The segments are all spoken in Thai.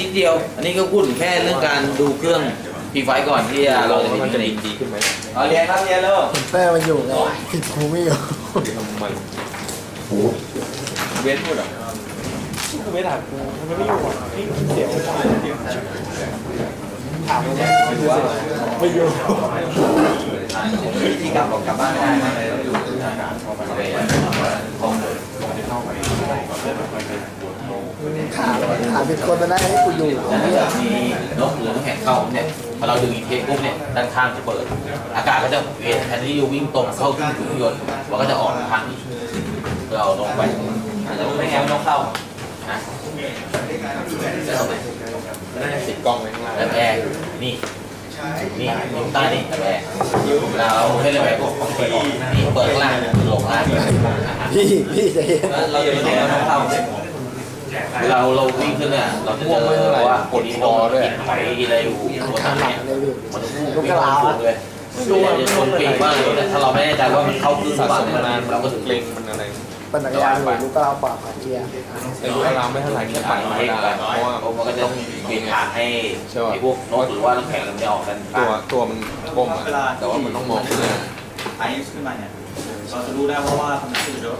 นิดเดียวอันนี้ก็พูดถึงแค่เรื่องการดูเครื่องพีไฟก่อนที่เราจะมีจะดีขึ้นไหมเอาเรียนครับเรียนแล้วแป้มันอยู่ไงผิดครูไม่อยู่ทำไมเว้นพูดหรอกูไม่ถามกูมันไม่อยู่อ่ะนี่เสียวถามไม่ได้ไม่อยู่ที่กลับบ้านได้ไหมต้องอยู่ที่ทางการไปห้องเลยถามเป็นคนมาได้ให้กูอยู่มีนกหรือน้ำแข็งเข้าเนี่ยพอเราดึงอีกเทปปุ๊บเนี่ยด้านข้างจะเปิดอากาศก็จะเวียนแทนที่จะวิ่งตรงเข้าที่ถุงยนต์มันก็จะออกทางนี้เราลงไปแล้วไม่งั้นต้องเข้านะแล้วติดกล้องไว้ข้างล่างแล้วแอร์นี่นิ้วใต้นี่แอร์เราให้เลยแบบนี่เปิดข้างล่างลงล่างพี่จะเห็นเราจะไม่ได้ต้องเข้าเราวิ่งขึ้นเนี่ยเราจะเจอว่ากดอีโต้ด้วยไถอะไรอยู่บนทางเนี่ยมันวิ่งกระลาเลยจะชนปีกมากเลยถ้าเราไม่แน่ใจว่ามันเข้าครึ่งฝั่งนานเราก็ถึงเล็งมันอะไรปั่นจักรยานอยู่ลูกกระลาปากเกียร์ไอ้ลูกกระลาไม่เท่าไหร่แค่ปั่นไม่ได้เพราะว่ามันก็จะเปลี่ยนทางให้พวกนกหรือว่าน้ำแข็งมันไม่ออกกันตัวมันก้มแต่ว่ามันต้องมองขึ้นไอซ์ขึ้นมาเนี่ยเราจะรู้ได้เพราะว่าทำหนักขึ้นเยอะ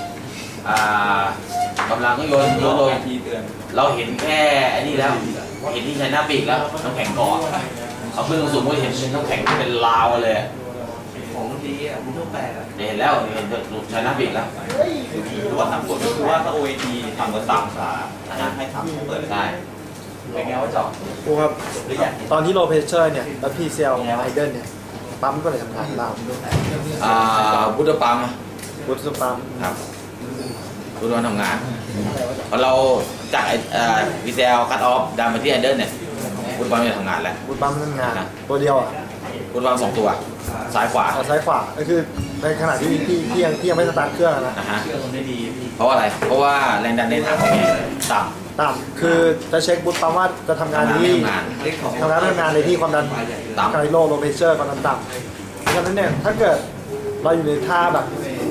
กำลังก็โยนทีเตือนเราเห็นแค่อันนี้แล้วเห็นที่ชายนาปีกแล้วน้ำแข็งเกาะเอาขึ้นสูงก็เห็นน้ำแข็งเป็นลาวเลยของดีอ่ะมันต้องแปลกเห็นแล้วเห็นชายนาปีกแล้วหรือว่าทำกฎก็คือว่าถ้า OAT ทำกับ3 สาให้ทำให้เปิดได้เป็นไงว่าจอครูครับตอนที่โลเพเชอร์เนี่ยแล้วพีเซลไอเดนเนี่ยปั๊มก็เลยทำงานเราบูตปั๊มบูตปั๊มครับทุกวันทำงานพอเราจากวีเซลคัตออฟดันมาที่ไอเดนเนี่ยบูตปั๊มจะทำงานแล้วบูตปั๊มทำงานตัวเดียวอ่ะบูตปั๊ม2 ตัวซ้ายขวาก็คือในขณะที่พี่ยังไม่สตาร์ทเครื่องนะเพราะอะไรเพราะว่าแรงดันในถังเนี่ยต่ำคือจะเช็คบูตปั๊มว่าจะทำงานที่ทำงานในที่ความดันต่ำไคโลเพเชอร์ความดันต่ำดังนั้นเนี่ยถ้าเกิดเราอยู่ในท่าแบบ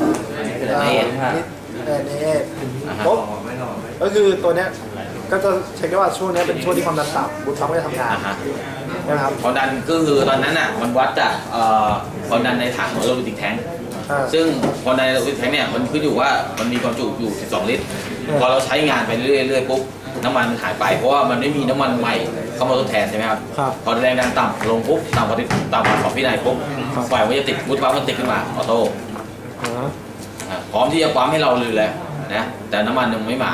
ปุ๊บก็คือตัวเนี้ยก็จะเช็คได้ว่าช่วงนี้เป็นช่วงที่ความดันต่ำบูตปั๊มก็จะทำงานนะครับความดันก็คือตอนนั้นอ่ะมันวัดจากความดันในถังของโลจิกแทงซึ่งความดันในโลจิกแทงเนี่ยมันขึ้นอยู่ว่ามันมีความจุอยู่12 ลิตรพอเราใช้งานไปเรื่อยๆปุ๊บน้ำมันหายไปเพราะว่ามันไม่มีน้ำมันใหม่เข้ามาทดแทนใช่ไหมครับพอแรงดันต่ำลงปุ๊บต่ำกว่า2 พินัยปุ๊บไฟมันจะติดบูตปั๊มมันติดขึ้นมาออโต้พร้อมที่จะปั๊มให้เราเลยนะแต่น้ำมันยังไม่มา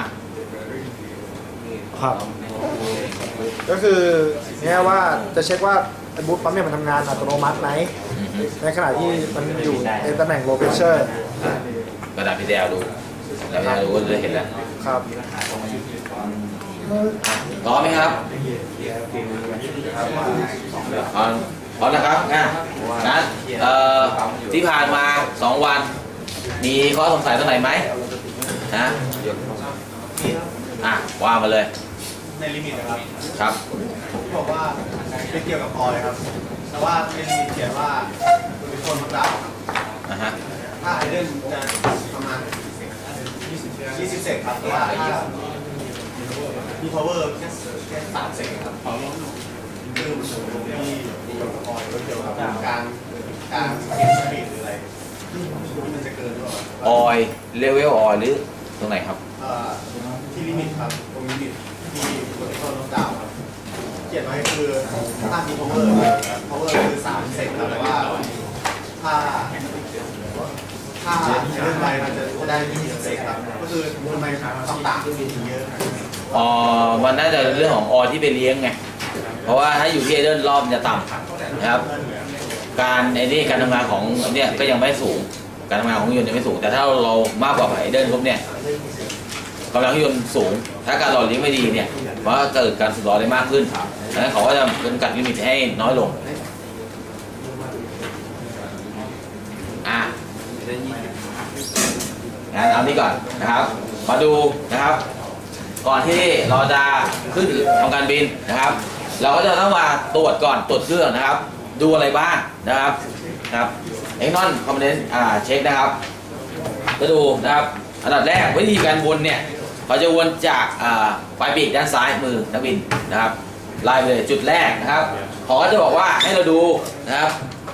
ครับก็คือเนี่ยว่าจะเช็คว่าบูตปั๊มเนี่ยมันทำงานอัตโนมัติไหมในขณะที่มันอยู่ในตำแหน่งโลเพเชอร์กระดาษพีเดลดูก็จะเห็นแล้วครับพร้อมไหมครับพร้อมนะครับงั้นที่ผ่านมา2 วันมีข้อสงสัยตรงไหนไหมนะว่ามาเลยในลิมิตนะครับครับบอกว่าไม่เกี่ยวกับออยครับแต่ว่าในลิมิตเขียนว่าเป็นคนธรรมดาถ้าไอเดนจะประมาณ20 เซกครับแต่ว่ามี power แค่3 เซกครับคือมีออยเกี่ยวกับการเก็บสปีดหรืออะไรที่มันจะเกินหรือเปล่าออยเลเวลออยหรือตรงไหนครับที่ลิมิตครับตรงลิมิตที่กดเข้าลงดาวครับเขียนไว้คือถ้ามี power คือ3 เซกครับแต่ว่าถ้าเลื่อนไปมันจะได้20 เซกครับก็คือทำไมต้องต่างขึ้นเยอะมันน่าจะเรื่องของออยที่ไปเลี้ยงไงเพราะว่าถ้าอยู่ที่ไอเดนรอบจะต่ำนะครับการทำงานของเนี่ยก็ยังไม่สูงการทำงานของยนต์ยังไม่สูงแต่ถ้าเรามากกว่าไอเดนปุ๊บเนี่ยกำลังยนต์สูงถ้าการหล่อเลี้ยงไม่ดีเนี่ยมันก็เกิดการสูบหล่อได้มากขึ้นดังนั้นเขาก็จะจำกัดลิมิตให้น้อยลงงั้นเอานี้ก่อนนะครับมาดูนะครับก่อนที่เราจะขึ้นทำการบินนะครับเราก็จะต้องมาตรวจก่อนตรวจเครื่องนะครับดูอะไรบ้างนะครับเอ็กนอนคอมโพเนนต์เช็คนะครับก็ดูนะครับอันดับแรกวิธีการวนเนี่ยเขาจะวนจากปลายปีกด้านซ้ายมือนักบินนะครับไล่ไปเลยจุดแรกนะครับเขาก็จะบอกว่าให้เราดูนะครับ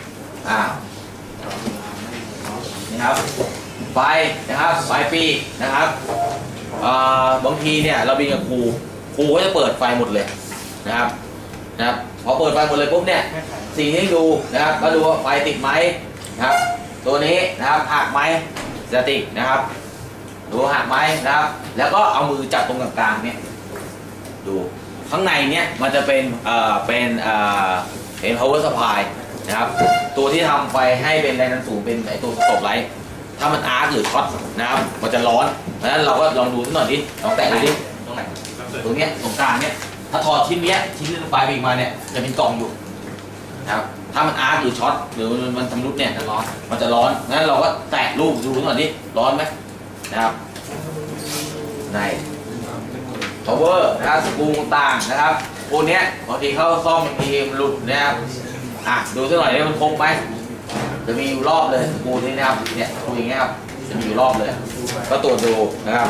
นี่ครับไฟนะครับปลายปีกนะครับบางทีเนี่ยเราบินกับครูก็จะเปิดไฟหมดเลยนะครับพอเปิดไฟหมดเลยปุ๊บเนี่ยสิ่งที่ดูนะครับก็ดูว่าไฟติดไหมนะครับตัวนี้นะครับหักไหมสติกนะครับดูหักไหมนะครับแล้วก็เอามือจับตรงกลางๆเนี่ยดูข้างในเนี่ยมันจะเป็นpower supply นะครับตัวที่ทำไฟให้เป็นแรงดันสูงเป็นไอตัวสโตรบไลท์ถ้ามันอาร์คหรือช็อตนะครับมันจะร้อนเพราะฉะนั้นเราก็ลองดูสักหน่อยดิลองแตะดูดิตรงไหนตรงเนี้ยตรงกลางเนี่ยถ้าถอดชิ้นเนี้ยชิ้นที่ปลายปีกมาเนี่ยจะเป็นกล่องอยู่นะครับถ้ามันอาร์คหรือช็อตหรือมันชำรุดเนี่ยมันจะร้อนงั้นเราก็แตะลูกดูสักหน่อยดิร้อนไหมนะครับใน power นะครับสกรูต่างนะครับพวกเนี้ยบางทีเข้าซ่อมบางทีมันหลุดนะครับดูสักหน่อยได้มันคงไหมจะมีอยู่รอบเลยสกรูนี้นะครับเนี่ยสกรูอย่างเงี้ยครับจะมีอยู่รอบเลยก็ตรวจดูนะครับ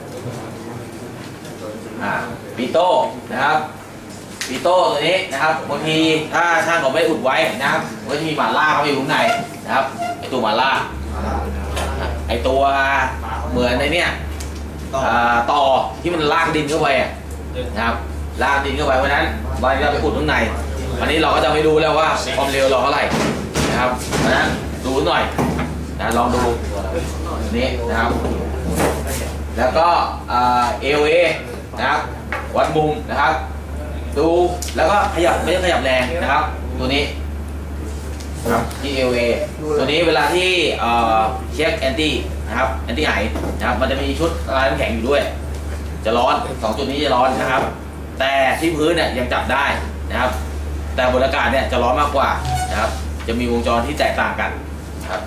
ปีโต้นะครับปีโต้ตัวนี้นะครับบางทีถ้าช่างเขาไม่อุดไว้นะครับก็จะมีหมาล่าเขาอยู่ข้างในนะครับไอตัวหมาล่าไอตัวเหมือนในเนี่ยต่อที่มันลากดินเข้าไปนะครับลากดินเข้าไปเพราะนั้นเราไปอุดข้างในวันนี้เราก็จะไม่รู้แล้วว่าความเร็วเราเท่าไหร่นะครับเพราะนั้นดูหน่อยนะลองดูนี้นะครับแล้วก็LA นะครับวัดมุมนะครับดูแล้วก็ขยับไม่ต้องขยับแรงนะครับตัวนี้ครับที่ LA ตัวนี้เวลาที่เช็คแอนตี้นะครับแอนตี้ไอนะครับมันจะมีชุดลายน้ำแข็งอยู่ด้วยจะร้อน2จุดนี้จะร้อนนะครับแต่ที่พื้นเนี่ยยังจับได้นะครับแต่บนอากาศเนี่ยจะร้อนมากกว่านะครับจะมีวงจรที่แตกต่างกันนะครับ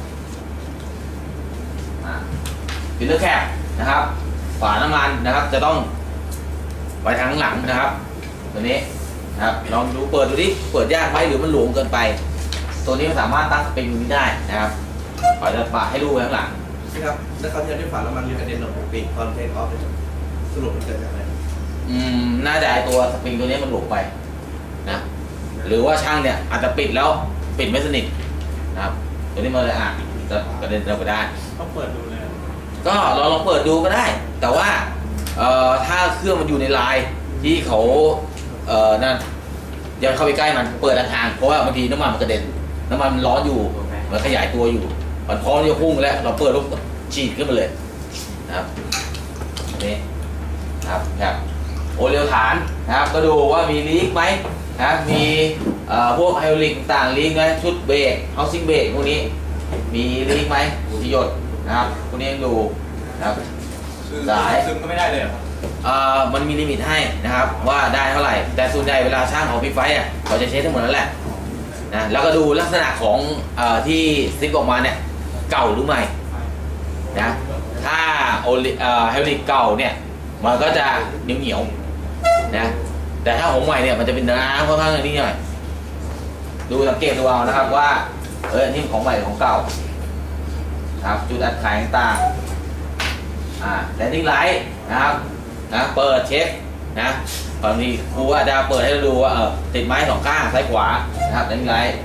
ฟิลเลอร์แคปนะครับฝาน้ำมันนะครับจะต้องไปทางหลังนะครับตัวนี้นะครับลองดูเปิดดูดิเปิดยากไหมหรือมันหลวมเกินไปตัวนี้มันสามารถตั้งสปริงตรงนี้ได้นะครับขอจะปะให้ดูไว้ข้างหลังครับแล้วเขาจะได้ฝาน้ำมันมีกระเด็นออกปีกตอนเทคออฟสรุปมันเกิดจากอะไรน่าจะตัวสปริงตัวนี้มันหลวมไปนะหรือว่าช่างเนี่ยอาจจะปิดแล้วปิดไม่สนิทนะครับตัวนี้มันเลยจะกระเด็นเราไปได้ต้องเปิดดูเลยก็เราลองเปิดดูก็ได้แต่ว่าถ้าเครื่องมันอยู่ในลายที่เขานั่นอย่าเข้าไปใกล้มันเปิดทางเพราะว่าบางทีน้ำมันมันกระเด็นน้ำมันมันร้อนอยู่มันขยายตัวอยู่มันพร้อมจะพุ่งแล้วเราเปิดลูกฉีดขึ้นมาเลยนะครับนี่ครับโอเลียวฐานนะครับก็ดูว่ามีลีกไหมนะมีพวกไฮดรอลิกต่างลีกไหมชุดเบรกเฮาซิ่งเบรกพวกนี้มีลีกไหมที่หยดนะครับพวกนี้ดูนะครับสายซึมก็ไม่ได้เลยมันมีลิมิตให้นะครับว่าได้เท่าไหร่แต่ส่วนใหญ่เวลาช่างของพี่ไฟเขาจะเช็คทั้งหมดนั่นแหละนะแล้วก็ดูลักษณะของที่ซิปออกมาเนี่ยเก่าหรือใหม่นะถ้าไฮดรอลิกเก่าเนี่ยมันก็จะเหนียวนะแต่ถ้าของใหม่เนี่ยมันจะเป็นน้ำค่อนข้างนิดหน่อยดูสังเกตดูเอานะครับว่านี่ของใหม่ของเก่าครับจุดอัดขายต่างแลนดิ้งไลท์นะครับเปิดเช็คนะตอนนี้ครูอาจจะเปิดให้เราดูว่าติดไม้สองข้างซ้ายขวานะครับแลนดิ้งไลท์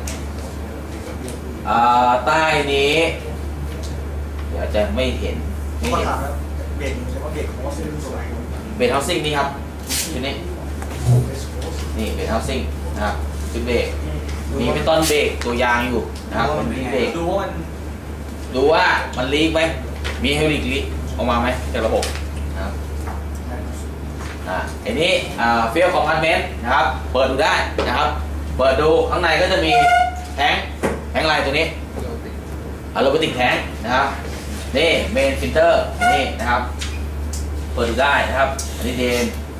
ใต้นี้เดี๋ยวจะไม่เห็นเบรกใช่ไหมเบรกของว่าซิ่งสวยเบรกเฮาซิ่งนี่ครับชุดนี้นี่เบรกเฮาซิ่งนะครับชุดเบรกมีเป็นต้นเบรกตัวยางอยู่นะครับมันมีเบรกดูว่ามันลีกไหมมีไฮดรอลิกลีกออกมาไหมจากระบบนะครับอันนี้เฟีลคอมพาร์ตเมนต์นะครับเปิดดูได้นะครับเปิดดูข้างในก็จะมีแทงอะไรตัวนี้โรบอติกแทงนะครับนี่เมนฟิลเตอร์นี่นะครับเปิดดูได้นะครับอันนี้เดน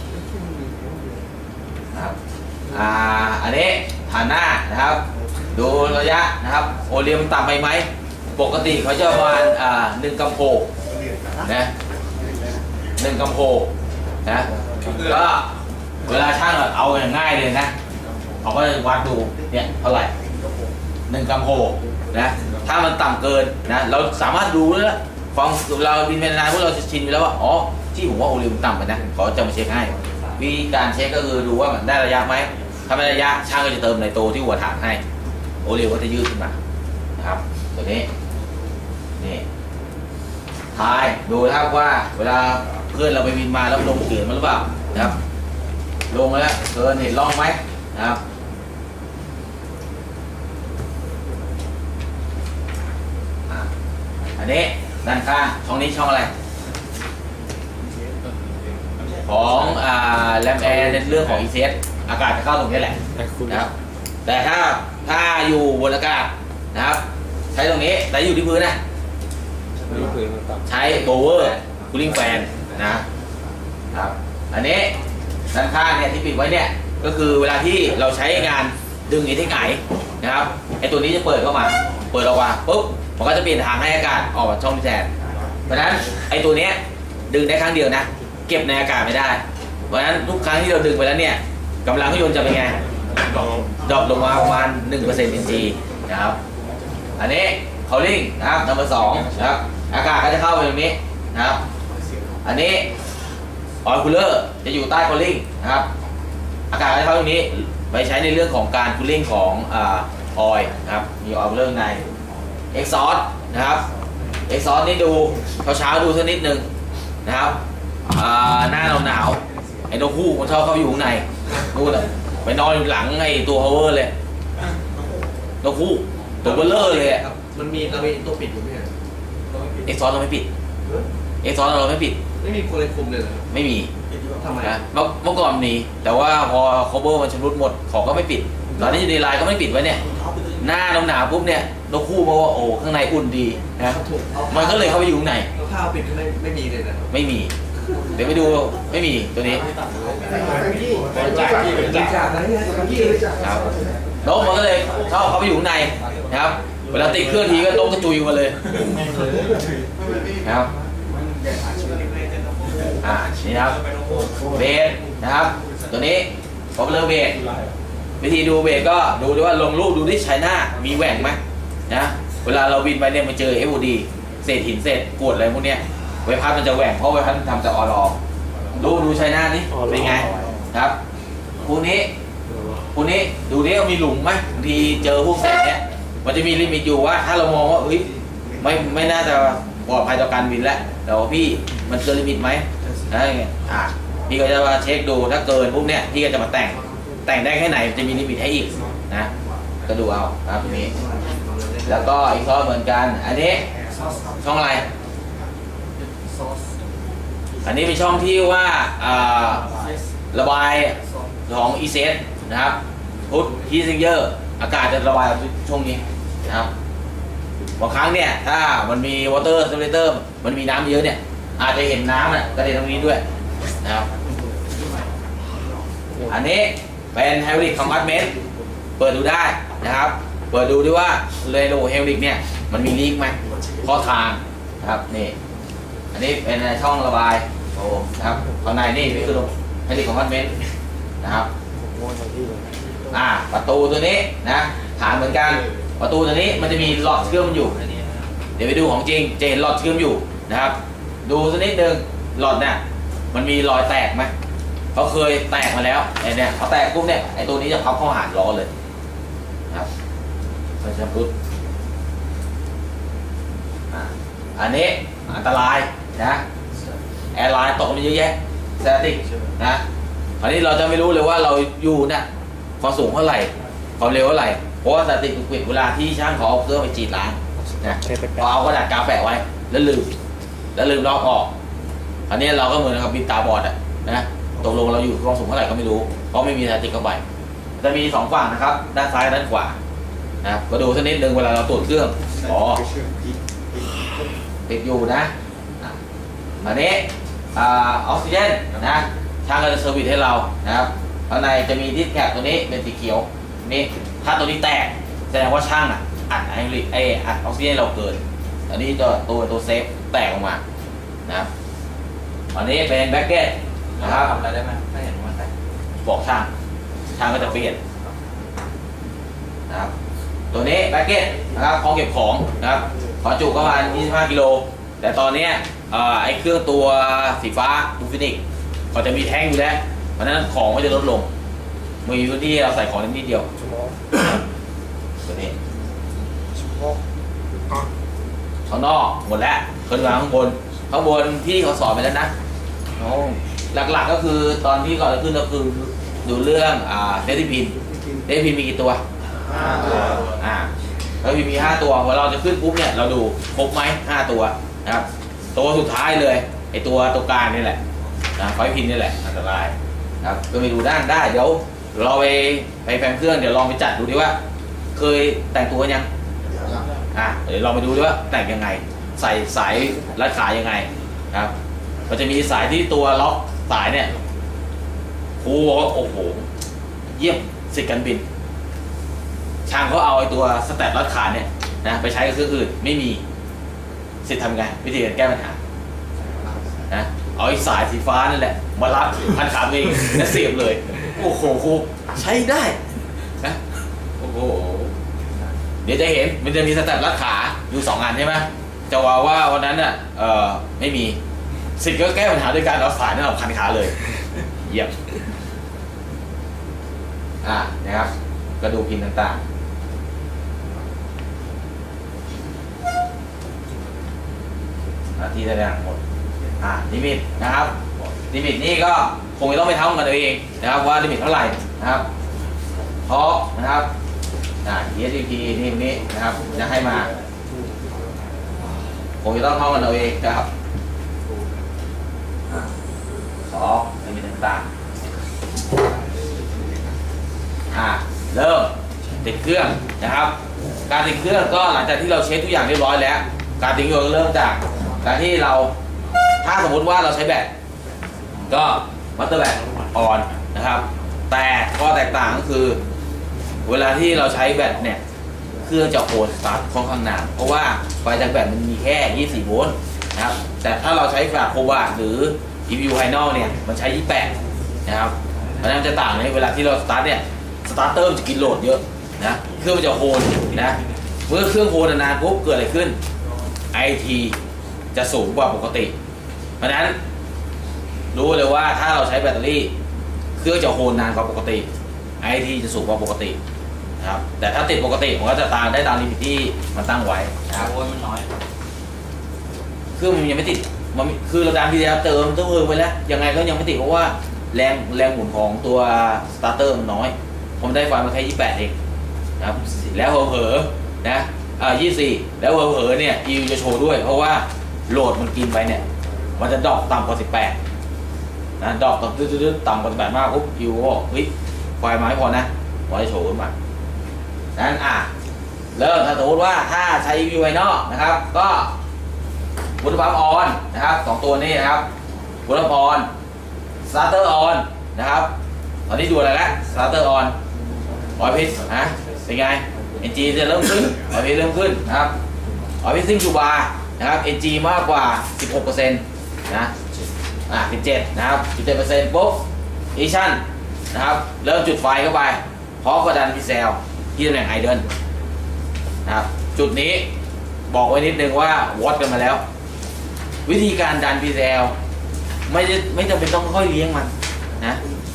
นะครับอันนี้ฐานหน้านะครับดูระยะนะครับโอเลียมต่ำไปไหมปกติเขาจะประมาณ1 กัมโพนะ1 กัมโพนะก็เวลาช่างเอาอย่างง่ายเลยนะเขาก็จะวัดดูเนี่ยเท่าไหร่1 กัมโพนะถ้ามันต่ำเกินนะเราสามารถดูแล้วฟังเราบินเป็นนานพวกเราจะชินไปแล้วว่าอ๋อที่ผมว่าโอลิมต่ำไปนะขอจะมาเช็คให้วิธีการเช็คก็คือดูว่ามันได้ระยะไหมถ้าไม่ได้ระยะช่างก็จะเติมในโตที่หัวถังให้โอลิมก็จะยืดขึ้นมานะครับตัวนี้นี่ทายดูนะครับว่าเวลาเพื่อนเราไปบินมาแล้วลงเกินมันหรือเปล่านะครับลงแล้วเกินเห็นร่องไหมนะครับอันนี้ด้านข้างช่องนี้ช่องอะไรของแรมแอร์ในเรื่องของ ECS อากาศจะเข้าตรงนี้แหละนะครับแต่ถ้าอยู่บนอากาศนะครับใช้ตรงนี้แต่อยู่ที่พื้นนะใช้โบเวอร์คูลิ่งแฟนนะครับอันนี้ด้านข้างเนี่ยที่ปิดไว้เนี่ยก็คือเวลาที่เราใช้งานดึงไอ้ที่ไหนนะครับไอ้ตัวนี้จะเปิดเข้ามาเปิดออกมาปุ๊บมันก็จะเปลี่ยนทางให้อากาศออกมาช่องที่แทนเพราะฉะนั้นไอ้ตัวนี้ดึงได้ครั้งเดียวนะเก็บในอากาศไม่ได้เพราะฉะนั้นทุกครั้งที่เราดึงไปแล้วเนี่ยกำลังเครื่องยนต์จะเป็นไงดรอปลงมาประมาณ 1% NG นะครับอันนี้เขาลิงนะครับนัมเบอร์ 2นะครับอากาศก็จะเข้าไปตรงนี้นะครับอันนี้ออยล์คูลเลอร์จะอยู่ใต้เขาลิงนะครับอากาศก็จะเข้าตรงนี้ไปใช้ในเรื่องของการคูลลิ่งของออยล์นะครับมีออยล์คูลเลอร์ในเอ็กซอสนะครับเอ็กซอสนี่ดูเช้าดูสักนิดนึงนะครับหน้าหนาวไอ้นกฮูกมันชอบเข้าอยู่ข้างในนู่นเลยไปนอนอยู่หลังไอ้ตัวฮาวเวอร์เลยนกฮูกตัวเบลเลอร์เลยมันมีตัวปิดอยู่ไหมเนี่ยเอ็กซอสเราไม่ปิดเอ็กซอสเราไม่ปิดไม่มีคนเลยคุมเลยเหรอไม่มีทำไมเมื่อก่อนมีแต่ว่าพอคอเวอร์มันชำรุดหมดของก็ไม่ปิดตอนนี้อยู่ในไลน์ก็ไม่ปิดไว้เนี่ยหน้าหนาวปุ๊บเนี่ยนกฮูกบอกว่าโอ้ข้างในอุ่นดีนะมันก็เลยเข้าไปอยู่ข้างในข้าวปิดไม่มีเลยนะไม่มีเดี๋ยวไปดูไม่มีตัวนี้ครับนกมันก็เลยเข้าไปอยู่ข้างในนะครับเวลาติดเครื่องทีก็นกกระจุยมาเลยนะครับนี่ครับเบสนะครับตัวนี้พอเริ่มเบสวิธีดูเบสก็ดูด้วยว่าลงรูปดูที่ชายหน้ามีแหว่งไหมนะเวลาเราบินไปเนี่ยมันเจอ FOD เศษหินเศษกรวดอะไรพวกเนี้ยใบพัดมันจะแหว่งเพราะใบพัดมันทำจากออลอดูชายหน้านี่เป็นไงครับพวกนี้ดูนี่มีหลุมไหมบางทีเจอพวกเศษเนี้ยมันจะมีลิมิตอยู่ว่าถ้าเรามองว่าไม่น่าจะปลอดภัยต่อการบินแล้วแต่ว่าพี่มันเกินลิมิตไหมพี่ก็จะมาเช็คดูถ้าเกินพวกเนี้ยพี่ก็จะมาแต่งได้แค่ไหนจะมีลิมิตให้อีกนะก็ดูเอาครับตรงนี้แล้วก็อีกข้อเหมือนกันอันนี้ช่องอะไรอันนี้เป็นช่องที่ว่าระบายของ ECS นะครับพุทฮีซิงเยอร์อากาศจะระบายช่วงนี้นะครับบางครั้งเนี่ยถ้ามันมีวอเตอร์เซอร์เลเตอร์มันมีน้ำเยอะเนี่ยอาจจะเห็นน้ำกระเด็นตรงนี้ด้วยนะครับอันนี้เป็นไฮดรอลิกคอมพาร์ตเมนต์เปิดดูได้นะครับเปิดดูด้วยว่าเรโลไฮดรอลิกเนี่ยมันมีลีกไหมข้อทางนะครับนี่อันนี้เป็นช่องระบายนะครับข้างในนี่คือไฮดรอลิกคอมพาร์ตเมนต์นะครับประตูตัวนี้นะฐานเหมือนกันประตูตัวนี้มันจะมีหลอดเชื่อมอยู่เดี๋ยวไปดูของจริงจะเห็นหลอดเชื่อมอยู่นะครับดูสักนิดนึงหลอดเนี่ยมันมีรอยแตกไหมเขาเคยแตกมาแล้วไอ้เนี่ยเขาแตกปุ๊บเนี่ยไอ้ตัวนี้จะพับเข้าหาล้อเลยนะครับมันจะรุดอันนี้อันตรายนะแอร์ไลน์ตกมันเยอะแยะสแตติกนะอันนี้เราจะไม่รู้เลยว่าเราอยู่เนี่ยความสูงเท่าไหร่ความเร็วเท่าไหร่เพราะว่าสแตติกปิดเวลาที่ช่างเขาเอาเครื่องไปจีดล้างนะเอากระดาษกาวแปะไว้แล้วลืมลอกออกอันนี้เราก็เหมือนกับบินตาบอดนะตกลงเราอยู่ความสูงเท่าไหร่ก็ไม่รู้เพราะไม่มีสแตติกเข้าไปจะมี2ฝั่งนะครับด้านซ้ายด้านขวานะก็ดูสักนิดนึงเวลาเราตรวจเครื่องติดอยู่นะอันนี้ออกซิเจนนะช่างก็จะเซอร์วิสให้เรานะครับข้างในจะมีดิสแคปตัวนี้เป็นสีเขียวนี่ถ้าตัวนี้แตกแสดงว่าช่างอัดออกซิเจนเราเกินอันนี้ตัวเซฟแตกออกมานะครับอันนี้เป็นแบ็กเก็ตนะครับทำอะไรได้ไหมถ้าเห็นว่าแตกบอกช่างก็จะเปลี่ยนนะครับตัวนี้แบ็กเก็ตนะครับของเก็บของนะครับขอจุประมาณ25 กิโลแต่ตอนนี้ไอ้เครื่องตัวสีฟ้าดูฟินิกเขาจะมีแท่งอยู่แล้วเพราะฉะนั้นของก็จะลดลงมีพื้นที่เราใส่ของนิดเดียวชั่วโมงตัวนี้ชั่วโมงข้างนอกหมดแล้วขึ้นมาข้างบนที่เขาสอนไปแล้วนะหลักๆก็คือตอนที่ก่อนจะขึ้นก็คือดูเรื่องเซฟตี้พินมีกี่ตัวแล้วมี5 ตัวพอเราจะขึ้นปุ๊บเนี่ยเราดูครบไหม5 ตัวนะครับตัวสุดท้ายเลยไอตัวกลางนี่แหละไฟพินนี่แหละอันตรายครับก็ไม่ดูด้านได้เดี๋ยวเราไปแฟนเครื่องเดี๋ยวลองไปจัดดูดิว่าเคยแต่งตัวยังเดี๋ยวลองไปดูดิว่าแต่งยังไงใส่สายรัดขายังไงครับมันจะมีสายที่ตัวล็อกสายเนี่ยครูบอกว่าโอ้โหเยี่ยมสิทธิ์การบินช่างเขาเอาไอ้ตัวสแตทรัดขาเนี่ยนะไปใช้กับเครื่องอื่นไม่มีสิทธิ์ทำไงวิธีการแก้ปัญหานะเอาไอ้สายสีฟ้านั่นแหละมารัดพันขาเองแล้วเสียบเลยโอ้โหครูใช้ได้นะโอ้โหเดี๋ยวจะเห็นมันจะมีสแตทรัดขาอยู่2 อันใช่ไหมจะว่าวันนั้นน่ะไม่มีสิทธิ์ก็แก้ปัญหาด้วยการเอาสายนั่นเอาพันขาเลยเยี่ยมนะครับกระดูกพินต่างๆที่แสดงหมดลิมิตนะครับลิมิตนี่ก็คงจะต้องไปทำกันเองนะครับว่าลิมิตเท่าไหร่นะครับเพราะนะครับESP นี่นะครับจะให้มาคงจะต้องเข้ากันเอาเองนะครับลิมิตต่างๆเริ่มติดเครื่องนะครับการติดเครื่องก็หลังจากที่เราเช็คทุกอย่างเรียบร้อยแล้วการติดเครื่องเริ่มจากการที่เราถ้าสมมติว่าเราใช้แบตก็มัตเตอร์แบตออนนะครับแต่ข้อแตกต่างก็คือเวลาที่เราใช้แบตเนี่ยเครื่องจะโอนสตาร์ทค่อนข้างนานเพราะว่าไฟจากแบตมันมีแค่24 โวลต์นะครับแต่ถ้าเราใช้แบบโคบาหรือ EVU Final เนี่ยมันใช้28นะครับเพราะฉะนั้นจะต่างในเวลาที่เราสตาร์ทเนี่ยสตาร์เตอร์มันจะกินโหลดเยอะนะเครื่องมันจะโฮนนะเมื่อเครื่องโฮนนานๆปุ๊บเกิดอะไรขึ้น IT จะสูงกว่าปกติเพราะฉะนั้นรู้เลยว่าถ้าเราใช้แบตเตอรี่เครื่องจะโฮนนานกว่าปกติ IT จะสูงกว่าปกตินะครับแต่ถ้าติดปกติมันก็จะตามได้ตามลิมิตที่มันตั้งไว้นะครับมันน้อยเครื่องมันยังไม่ติดมันคือเราดันพีดีเติมต้องเพิ่มไปแล้วยังไงก็ยังไม่ติดเพราะว่าแรงหมุนของตัวสตาร์เตอร์มันน้อยผมได้ไฟมาแค่28เองนะครับแล้วเผลอๆนะ24แล้วเผลอๆเนี่ยอีจะโชว์ด้วยเพราะว่าโหลดมันกินไปเนี่ยมันจะดรอปต่ำกว่า18นะดรอปต่ำกว่า18มากปุ๊บอีก็บอกเฮ้ยไฟมาไม่พอนะไว้โชว์ขึ้นมานั้นเริ่มถ้าสมมติว่าถ้าใช้ EVU Final นะครับก็วุฒิภาวะออนนะครับ2 ตัวนี้นะครับวุฒิภาวะออนสตาร์เตอร์ออนนะครับตอนนี้ดูอะไรแล้วสตาร์เตอร์ออนออยพิษเป็นไง NG จะเริ่มขึ้นออยพิษเริ่มขึ้นนะครับออยพิษซิ่งชูบาร์นะครับ NG มากกว่า 16% นะ17นะครับ 17% ปุ๊บอีชั่นนะครับเริ่มจุดไฟเข้าไปพร้อมกระดันพิเซลที่ตำแหน่งไอเดิลนะครับจุดนี้บอกไว้นิดนึงว่าวัดกันมาแล้ววิธีการดันพีเซลไม่จำเป็นต้องค่อยเลี้ยงมันนะ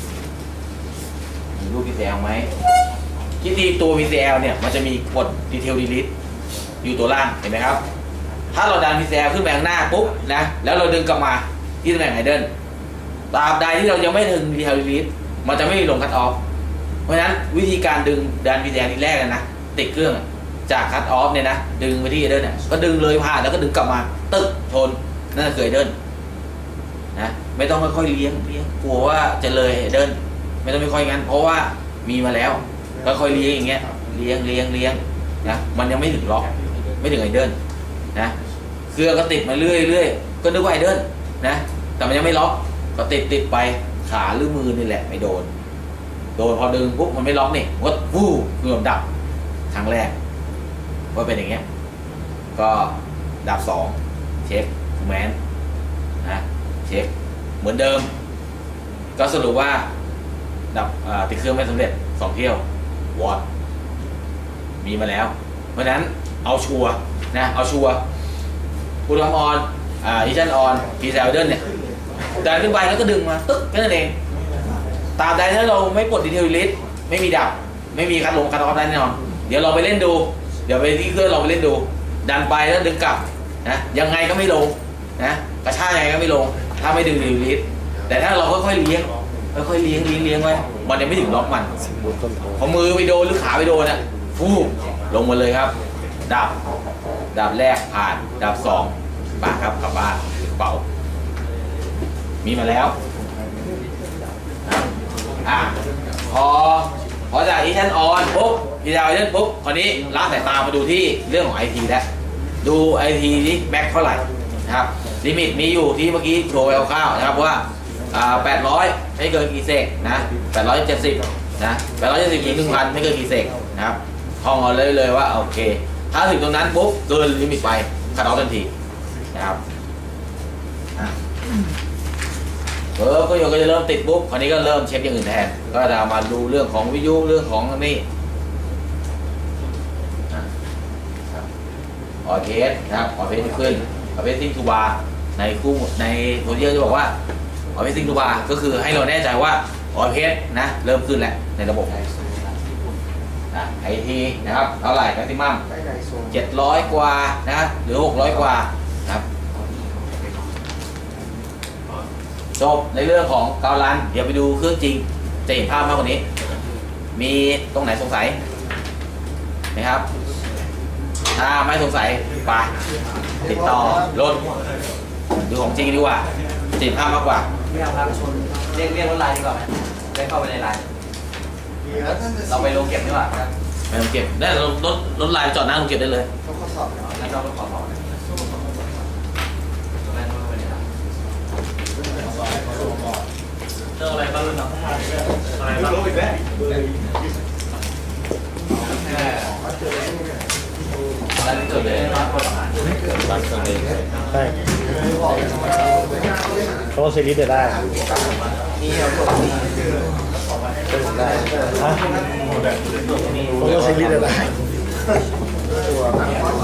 มีรูปพีเซลไหมที่ตัวพีเซลเนี่ยมันจะมีกดดีเทลดีลิทอยู่ตัวล่างเห็นไหมครับถ้าเราดันพีเซลขึ้นไปข้างหน้าปุ๊บนะแล้วเราดึงกลับมาที่ตำแหน่งไอเดิลตราบใดที่เรายังไม่ถึงดีเทลดีลิทมันจะไม่มีลงคัทออฟเพราะฉะนั้นวิธีการดึงดันพีเซลทีแรกนะติดเครื่องจากคัทออฟเนี่ยนะดึงไปที่ไอเดิลเนี่ยก็ดึงเลยผ่านแล้วก็ดึงกลับมาตึ๊กชนนั่นคือไอเดิลนะไม่ต้องค่อยๆเลี้ยงกลัวว่าจะเลยไอเดิลไม่ต้องไม่ค่อยงั้นเพราะว่ามีมาแล้วค่อยๆเลี้ยงอย่างเงี้ยเลี้ยงนะมันยังไม่ถึงล็อกไม่ถึงไอเดิลนะเครื่องก็ติดมาเรื่อยก็นึกว่าไอเดิลนะแต่มันยังไม่ล็อกก็ติดไปขาหรือมือนี่แหละไม่โดนพอดึงปุ๊บมันไม่ล็อกนี่วัดวู้เครื่องดับครั้งแรกว่าเป็นอย่างเงี้ยก็ดับ2เช็คแมนนะเช็คเหมือนเดิมก็สรุปว่าดับติดเครื่องไม่สำเร็จ2 เที่ยววอดมีมาแล้วเพราะฉะนั้นเอาชัวร์นะเอาชัวร์อุณหภูมิออนอิชันออนพีเซลเดิลเนี่ยดันขึ้นไปแล้วก็ดึงมาตึ๊กแค่นั้นเองตราบใดถ้าเราไม่ปลดดีเทลลิสไม่มีดับไม่มีคัดลงคัดออฟได้แน่นอนเดี๋ยวเราไปเล่นดูเดี๋ยวไปที่เครื่องเราไปเล่นดูดันไปแล้วดึงกลับนะยังไงก็ไม่ลงนะกระชากยังไงก็ไม่ลงถ้าไม่ดึงดีเทลลิสแต่ถ้าเราค่อยๆเลี้ยงไว้มันยังไม่ถึงล็อกมันพอมือไปโดนหรือขาไปโดนน่ะฟูลงมาเลยครับดับแรกผ่านดับ2ป่าครับกลับบ้านเป่ามีมาแล้วพอจากอีชันออนปุ๊บพีดาวเล่นปุ๊บคราวนี้ละสายตามาดูที่เรื่องของ IT แล้วดู IT นี่แม็กเท่าไหร่นะครับลิมิตมีอยู่ที่เมื่อกี้โชว์คร่าวๆนะครับว่า800ไม่เกินกี่เซกนะ870นะ870ถึง 1,000 ไม่เกินกี่เซกนะครับท่องเอาเลยว่าโอเคถ้าถึงตรงนั้นปุ๊บเกินลิมิตไปคัดออฟทันทีนะครับก็จะเริ่มติดปุ๊บคราวนี้ก็เริ่มเช็คอย่างอื่นแทนก็จะมาดูเรื่องของวิทยุเรื่องของนี่ออเทสนะครับออเทสขึ้นออเทสซิงทูบาในโซเชียลจะบอกว่าออเทสซิงทูบาก็คือให้เราแน่ใจว่าออเทสนะเริ่มขึ้นแล้วในระบบไอทีนะครับเท่าไหร่แม็กซิมัม700 กว่านะหรือ600 กว่านะครับจบในเรื่องของกาวลันเดี๋ยวไปดูเครื่องจริงจะเห็นภาพมากกว่านี้มีตรงไหนสงสัยนะครับถ้าไม่สงสัยไปติดต่อรถดูของจริงดีกว่าติดภาพมากกว่าไม่เอาครับชนเรียกรถไลน์ดีกว่าไหมได้เข้าไปในไลน์เราไปลงเก็บดีกว่าครับไม่ต้องเก็บได้รถไลน์จอดหน้าลงเก็บได้เลยต้องข้อสอบแล้วเราต้องขอสอบเจออะไรบ้างครับอะไรบ้างอีกแล้วอะไรที่เกิดเลยบ้านคนอาหารบ้านเครื่องเล่นใช่โต๊ะซีรีส์จะได้นี่เราตัวนี้ได้ฮะโต๊ะซีรีส์จะได้